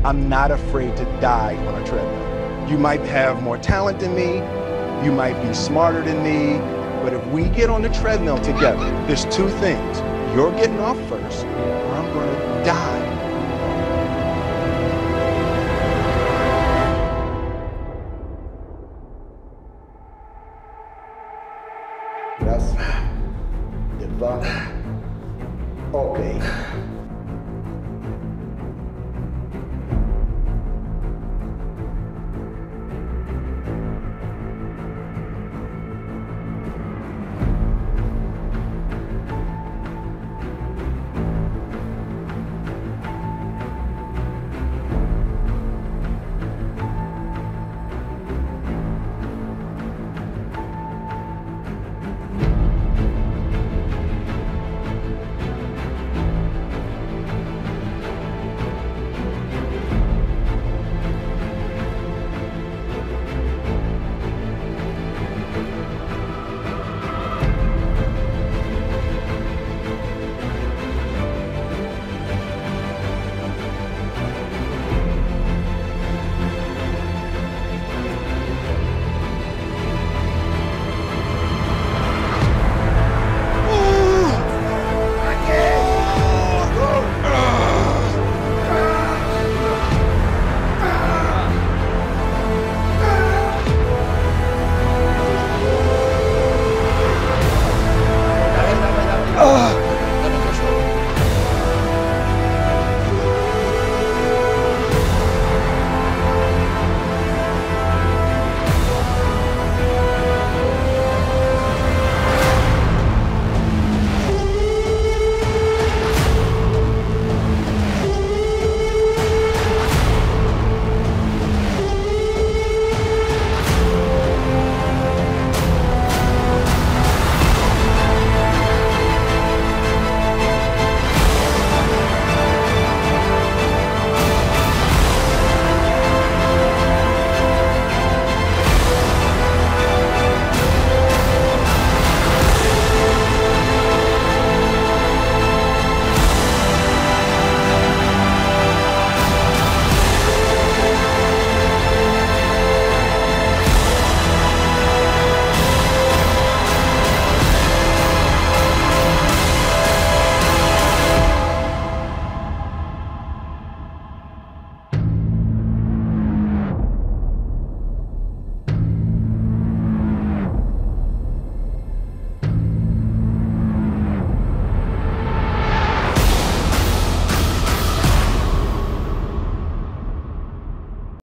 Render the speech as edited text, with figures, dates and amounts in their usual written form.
I'm not afraid to die on a treadmill. You might have more talent than me, you might be smarter than me, but if we get on the treadmill together, there's two things. You're getting off first, or I'm gonna